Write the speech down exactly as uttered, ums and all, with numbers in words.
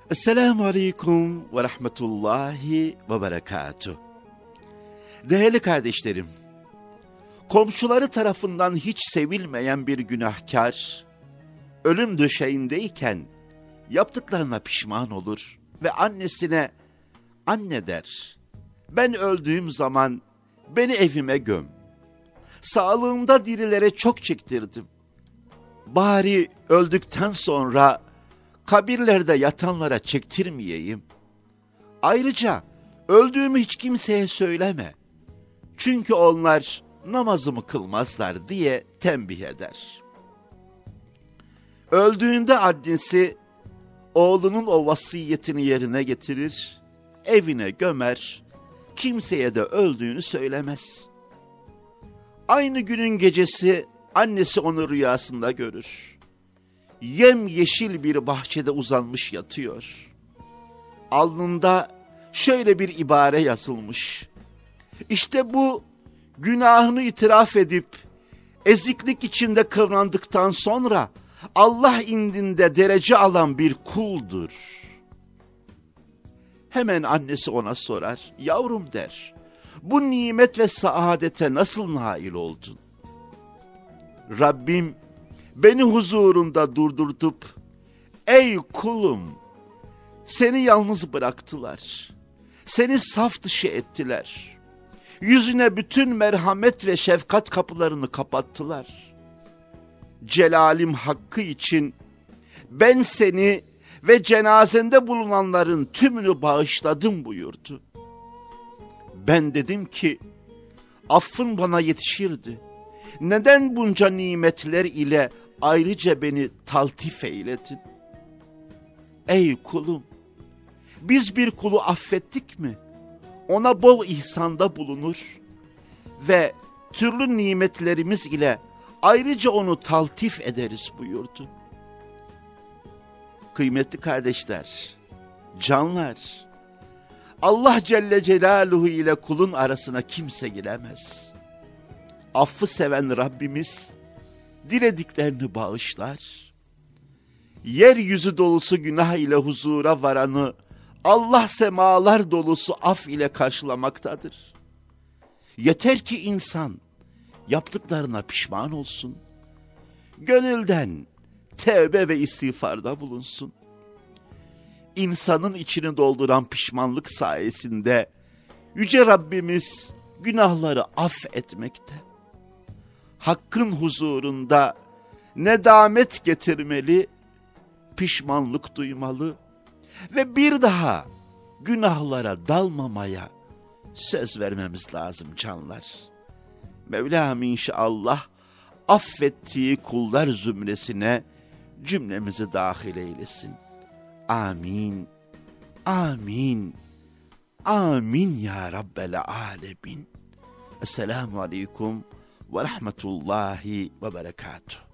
Esselamu Aleyküm ve Rahmetullahi ve Berekatuhu. Değerli kardeşlerim, komşuları tarafından hiç sevilmeyen bir günahkar, ölüm döşeğindeyken yaptıklarına pişman olur ve annesine, anne der, ben öldüğüm zaman beni evime göm. Sağlığımda dirilere çok çektirdim. Bari öldükten sonra kabirlerde yatanlara çektirmeyeyim. Ayrıca öldüğümü hiç kimseye söyleme. Çünkü onlar namazımı kılmazlar diye tembih eder. Öldüğünde annesi oğlunun o vasiyetini yerine getirir, evine gömer, kimseye de öldüğünü söylemez. Aynı günün gecesi annesi onu rüyasında görür. Yemyeşil bir bahçede uzanmış yatıyor. Alnında şöyle bir ibare yazılmış. İşte bu günahını itiraf edip eziklik içinde kıvrandıktan sonra Allah indinde derece alan bir kuldur. Hemen annesi ona sorar. Yavrum der, bu nimet ve saadete nasıl nail oldun? Rabbim beni huzurunda durdurtup, ey kulum, seni yalnız bıraktılar, seni saf dışı ettiler, yüzüne bütün merhamet ve şefkat kapılarını kapattılar. Celalim hakkı için ben seni ve cenazende bulunanların tümünü bağışladım buyurdu. Ben dedim ki, affın bana yetişirdi. Neden bunca nimetler ile ayrıca beni taltif eyledin? Ey kulum, biz bir kulu affettik mi, ona bol ihsanda bulunur ve türlü nimetlerimiz ile ayrıca onu taltif ederiz buyurdu. Kıymetli kardeşler, canlar, Allah Celle Celaluhu ile kulun arasına kimse giremez. Affı seven Rabbimiz dilediklerini bağışlar. Yeryüzü dolusu günah ile huzura varanı Allah semalar dolusu af ile karşılamaktadır. Yeter ki insan yaptıklarına pişman olsun. Gönülden tevbe ve istiğfarda bulunsun. İnsanın içini dolduran pişmanlık sayesinde Yüce Rabbimiz günahları affetmekte. Hakkın huzurunda nedamet getirmeli, pişmanlık duymalı ve bir daha günahlara dalmamaya söz vermemiz lazım canlar. Mevlam inşallah affettiği kullar zümresine cümlemizi dahil eylesin. Amin, amin, amin ya Rabbel alemin. Esselamu aleyküm ve rahmetullahi ve berekatuhu.